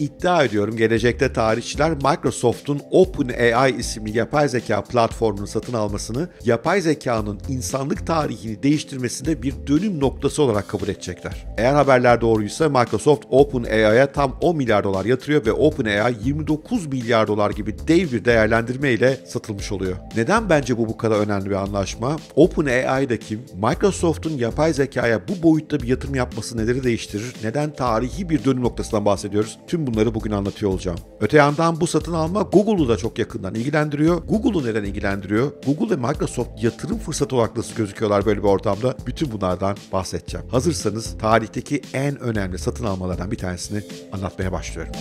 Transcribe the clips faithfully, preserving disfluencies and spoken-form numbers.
iddia ediyorum gelecekte tarihçiler Microsoft'un OpenAI isimli yapay zeka platformunu satın almasını yapay zekanın insanlık tarihini değiştirmesinde bir dönüm noktası olarak kabul edecekler. Eğer haberler doğruysa Microsoft OpenAI'ya tam on milyar dolar yatırıyor ve OpenAI yirmi dokuz milyar dolar gibi dev bir değerlendirme ile satılmış oluyor. Neden bence bu bu kadar önemli bir anlaşma? OpenAI'da kim? Microsoft'un yapay zekaya bu boyutta bir yatırım yapması neleri değiştirir? Neden tarihi bir dönüm noktasından bahsediyoruz? Tüm bunları bugün anlatıyor olacağım. Öte yandan bu satın alma Google'u da çok yakından ilgilendiriyor. Google'u neden ilgilendiriyor? Google ve Microsoft yatırım fırsatı olarak nasıl gözüküyorlar böyle bir ortamda? Bütün bunlardan bahsedeceğim. Hazırsanız tarihteki en önemli satın almalardan bir tanesini anlatmaya başlıyorum.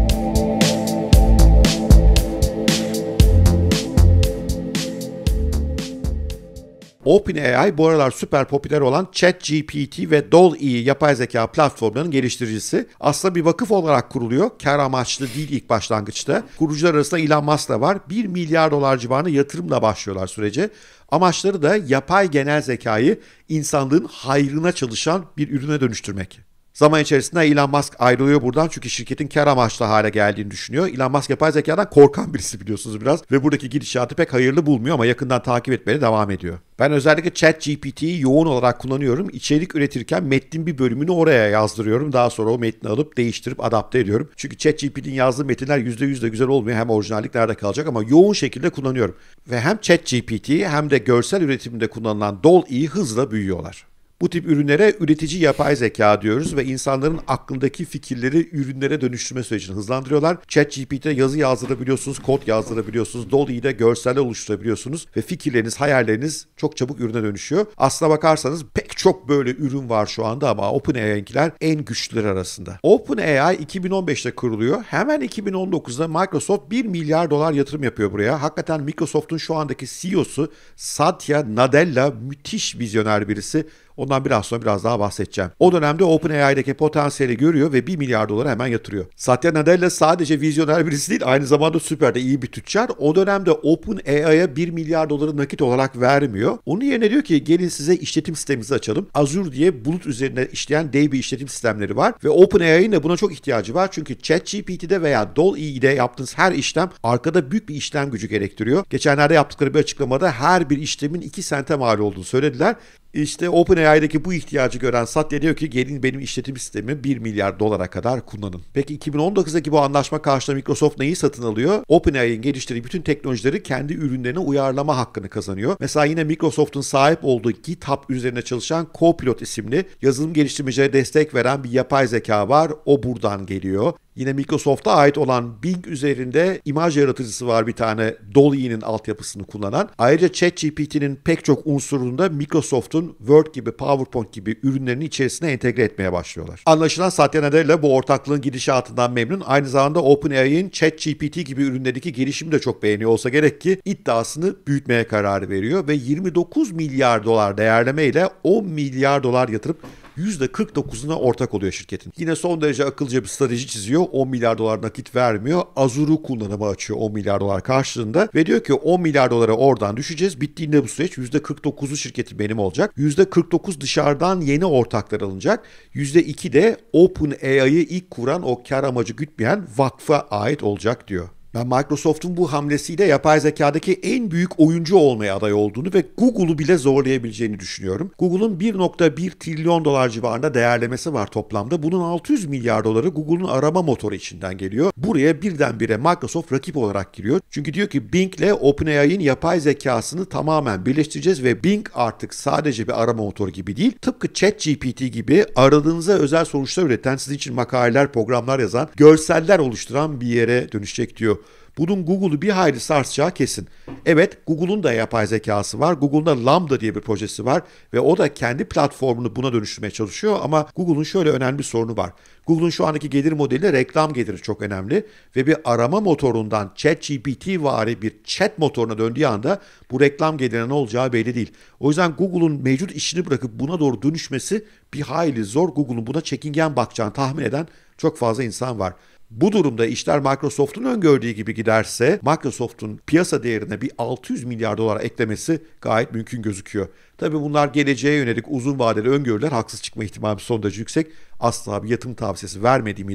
OpenAI bu aralar süper popüler olan ChatGPT ve DALL-E yapay zeka platformlarının geliştiricisi. Aslında bir vakıf olarak kuruluyor. Kar amaçlı değil ilk başlangıçta. Kurucular arasında Elon Musk da var. bir milyar dolar civarında yatırımla başlıyorlar sürece. Amaçları da yapay genel zekayı insanlığın hayrına çalışan bir ürüne dönüştürmek. Zaman içerisinde Elon Musk ayrılıyor buradan çünkü şirketin kar amaçlı hale geldiğini düşünüyor. Elon Musk yapay zekadan korkan birisi biliyorsunuz biraz ve buradaki gidişatı pek hayırlı bulmuyor ama yakından takip etmeye devam ediyor. Ben özellikle ChatGPT'yi yoğun olarak kullanıyorum. İçerik üretirken metnin bir bölümünü oraya yazdırıyorum. Daha sonra o metni alıp değiştirip adapte ediyorum. Çünkü ChatGPT'nin yazdığı metinler yüzde yüz de güzel olmuyor. Hem orijinallik nerede kalacak ama yoğun şekilde kullanıyorum. Ve hem ChatGPT hem de görsel üretimde kullanılan DALL-E hızla büyüyorlar. Bu tip ürünlere üretici yapay zeka diyoruz ve insanların aklındaki fikirleri ürünlere dönüştürme sürecini hızlandırıyorlar. ChatGPT'de yazı yazdırabiliyorsunuz, kod yazdırabiliyorsunuz, DALL-E'de görseller oluşturabiliyorsunuz ve fikirleriniz, hayalleriniz çok çabuk ürüne dönüşüyor. Aslına bakarsanız pek çok böyle ürün var şu anda ama OpenAI'nkiler en güçlüleri arasında. OpenAI iki bin on beşte kuruluyor. Hemen iki bin on dokuzda Microsoft bir milyar dolar yatırım yapıyor buraya. Hakikaten Microsoft'un şu andaki C E O'su Satya Nadella müthiş vizyoner birisi. Ondan biraz sonra biraz daha bahsedeceğim. O dönemde OpenAI'deki potansiyeli görüyor ve bir milyar dolara hemen yatırıyor. Satya Nadella sadece vizyoner birisi değil, aynı zamanda süper de iyi bir tüccar. O dönemde OpenAI'ya bir milyar doları nakit olarak vermiyor. Onun yerine diyor ki gelin size işletim sistemimizi açalım. Azure diye bulut üzerine işleyen dev bir işletim sistemleri var ve OpenAI'nin de buna çok ihtiyacı var. Çünkü ChatGPT'de veya DALL-E'de yaptığınız her işlem arkada büyük bir işlem gücü gerektiriyor. Geçenlerde yaptıkları bir açıklamada her bir işlemin iki sente mal olduğunu söylediler. İşte OpenAI'deki bu ihtiyacı gören Satya diyor ki gelin benim işletim sistemimi bir milyar dolara kadar kullanın. Peki iki bin on dokuzdaki bu anlaşma karşılığında Microsoft neyi satın alıyor? OpenAI'nin geliştirdiği bütün teknolojileri kendi ürünlerine uyarlama hakkını kazanıyor. Mesela yine Microsoft'un sahip olduğu GitHub üzerine çalışan Copilot isimli yazılım geliştirmecilere destek veren bir yapay zeka var. O buradan geliyor. Yine Microsoft'a ait olan Bing üzerinde imaj yaratıcısı var bir tane DALL-E'nin altyapısını kullanan. Ayrıca ChatGPT'nin pek çok unsurunu da Microsoft'un Word gibi, PowerPoint gibi ürünlerinin içerisine entegre etmeye başlıyorlar. Anlaşılan Satya Nadella bu ortaklığın gidişatından memnun. Aynı zamanda OpenAI'nin ChatGPT gibi ürünlerdeki gelişimi de çok beğeniyor olsa gerek ki iddiasını büyütmeye kararı veriyor ve yirmi dokuz milyar dolar değerleme ile on milyar dolar yatırıp yüzde kırk dokuzuna ortak oluyor şirketin. Yine son derece akılcı bir strateji çiziyor. on milyar dolar nakit vermiyor. Azure'u kullanıma açıyor on milyar dolar karşılığında ve diyor ki on milyar dolara oradan düşeceğiz. Bittiğinde bu süreç yüzde kırk dokuzu şirketi benim olacak. yüzde kırk dokuz dışarıdan yeni ortaklar alınacak. yüzde iki de OpenAI'yı ilk kuran o kar amacı gütmeyen vakfa ait olacak diyor. Ben Microsoft'un bu hamlesiyle yapay zekadaki en büyük oyuncu olmaya aday olduğunu ve Google'u bile zorlayabileceğini düşünüyorum. Google'un bir virgül bir trilyon dolar civarında değerlemesi var toplamda. Bunun altı yüz milyar doları Google'un arama motoru içinden geliyor. Buraya birdenbire Microsoft rakip olarak giriyor. Çünkü diyor ki Bing ile OpenAI'nin yapay zekasını tamamen birleştireceğiz ve Bing artık sadece bir arama motoru gibi değil, tıpkı ChatGPT gibi aradığınıza özel sonuçlar üreten, sizin için makaleler, programlar yazan, görseller oluşturan bir yere dönüşecek diyor. Bunun Google'u bir hayli sarsacağı kesin. Evet, Google'un da yapay zekası var. Google'un da Lambda diye bir projesi var ve o da kendi platformunu buna dönüştürmeye çalışıyor ama Google'un şöyle önemli bir sorunu var. Google'un şu andaki gelir modeli reklam geliri çok önemli ve bir arama motorundan ChatGPT vari bir chat motoruna döndüğü anda bu reklam gelirine ne olacağı belli değil. O yüzden Google'un mevcut işini bırakıp buna doğru dönüşmesi bir hayli zor. Google'un buna çekingen bakacağını tahmin eden çok fazla insan var. Bu durumda işler Microsoft'un öngördüğü gibi giderse Microsoft'un piyasa değerine bir altı yüz milyar dolara eklemesi gayet mümkün gözüküyor. Tabii bunlar geleceğe yönelik uzun vadeli öngörüler, haksız çıkma ihtimali son derece yüksek. Asla bir yatırım tavsiyesi vermediğimi de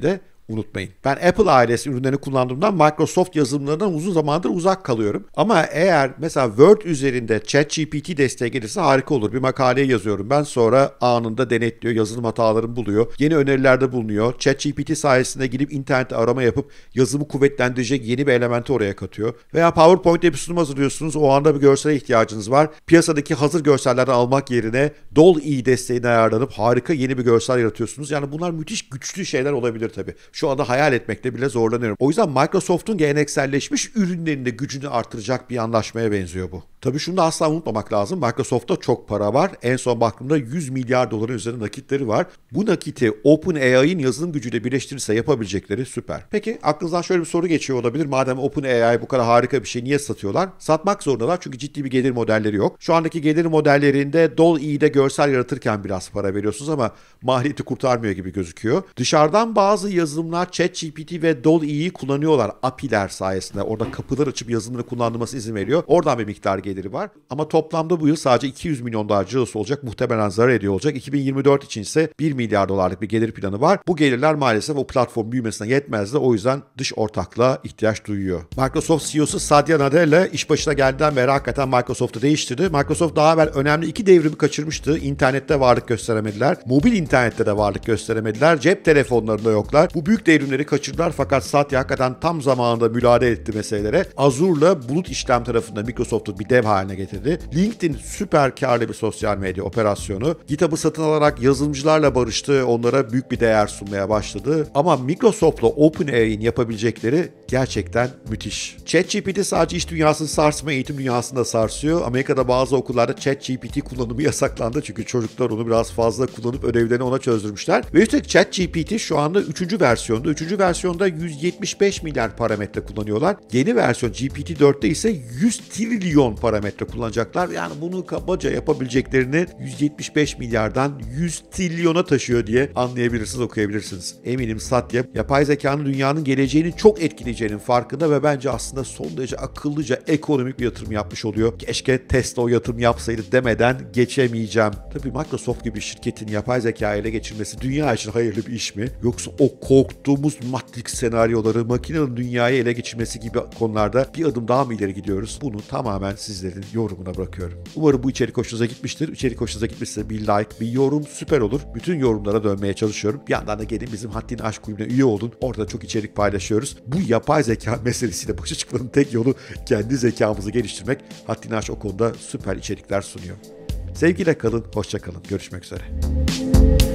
unutmayın. Ben Apple ailesi ürünlerini kullandığımdan Microsoft yazılımlarından uzun zamandır uzak kalıyorum. Ama eğer mesela Word üzerinde ChatGPT desteği gelirse harika olur. Bir makaleyi yazıyorum ben, sonra anında denetliyor, yazılım hatalarını buluyor, yeni önerilerde bulunuyor. ChatGPT sayesinde gidip internette arama yapıp yazımı kuvvetlendirecek yeni bir elementi oraya katıyor. Veya PowerPoint'te bir sunum hazırlıyorsunuz, o anda bir görsele ihtiyacınız var. Piyasadaki hazır görsellerden almak yerine Dall-E desteğine ayarlanıp harika yeni bir görsel yaratıyorsunuz. Yani bunlar müthiş güçlü şeyler olabilir tabii. Şu anda hayal etmekte bile zorlanıyorum. O yüzden Microsoft'un gelenekselleşmiş ürünlerinde gücünü artıracak bir anlaşmaya benziyor bu. Tabii şunu da asla unutmamak lazım. Microsoft'ta çok para var. En son baktığımda yüz milyar doların üzerinde nakitleri var. Bu nakiti OpenAI'nin yazılım gücüyle birleştirirse yapabilecekleri süper. Peki aklınızdan şöyle bir soru geçiyor olabilir. Madem OpenAI bu kadar harika bir şey niye satıyorlar? Satmak zorundalar çünkü ciddi bir gelir modelleri yok. Şu andaki gelir modellerinde Dall-E'de görsel yaratırken biraz para veriyorsunuz ama maliyeti kurtarmıyor gibi gözüküyor. Dışarıdan bazı yazılımlar ChatGPT ve Dall-E'yi kullanıyorlar A P I'ler sayesinde. Orada kapılar açıp yazılımını kullandırması izin veriyor. Oradan bir miktar geliri var. Ama toplamda bu yıl sadece iki yüz milyon dolar cirosu olacak. Muhtemelen zarar ediyor olacak. iki bin yirmi dört için ise bir milyar dolarlık bir gelir planı var. Bu gelirler maalesef o platform büyümesine yetmez de o yüzden dış ortaklığa ihtiyaç duyuyor. Microsoft C E O'su Satya Nadella iş başına geldiğinden beri hakikaten Microsoft'u değiştirdi. Microsoft daha evvel önemli iki devrimi kaçırmıştı. İnternette varlık gösteremediler. Mobil internette de varlık gösteremediler. Cep telefonlarında yoklar. Bu büyük devrimleri kaçırdılar fakat Satya hakikaten tam zamanında müdahale etti meselelere. Azure'la bulut işlem tarafında Microsoft'u bir dev haline getirdi. LinkedIn süper karlı bir sosyal medya operasyonu. GitHub'ı satın alarak yazılımcılarla barıştı. Onlara büyük bir değer sunmaya başladı. Ama Microsoft'la OpenAI'nin yapabilecekleri gerçekten müthiş. ChatGPT sadece iş dünyasını sarsmıyor, eğitim dünyasını da sarsıyor. Amerika'da bazı okullarda ChatGPT kullanımı yasaklandı çünkü çocuklar onu biraz fazla kullanıp ödevlerini ona çözdürmüşler. Ve üstelik ChatGPT şu anda üçüncü versiyonda. üçüncü versiyonda yüz yetmiş beş milyar parametre kullanıyorlar. Yeni versiyon G P T dörtte ise yüz trilyon parametre kullanacaklar. Yani bunu kabaca yapabileceklerini yüz yetmiş beş milyardan yüz trilyona taşıyor diye anlayabilirsiniz, okuyabilirsiniz. Eminim Satya yapay zekanın dünyanın geleceğini çok etkileyeceğinin farkında ve bence aslında son derece akıllıca ekonomik bir yatırım yapmış oluyor. Keşke Tesla o yatırım yapsaydı demeden geçemeyeceğim. Tabii Microsoft gibi bir şirketin yapay zeka ele geçirmesi dünya için hayırlı bir iş mi? Yoksa o korktuğumuz Matrix senaryoları, makinenin dünyayı ele geçirmesi gibi konularda bir adım daha mı ileri gidiyoruz? Bunu tamamen sizlerin yorumuna bırakıyorum. Umarım bu içerik hoşunuza gitmiştir. İçerik hoşunuza gitmişse bir like, bir yorum süper olur. Bütün yorumlara dönmeye çalışıyorum. Bir yandan da gelin bizim Haddini Aşk Kulübü'ne üye olun. Orada çok içerik paylaşıyoruz. Bu yapay zeka meselesiyle başa çıkmanın tek yolu kendi zekamızı geliştirmek. Haddini Aşk o konuda süper içerikler sunuyor. Sevgiyle kalın, hoşça kalın. Görüşmek üzere.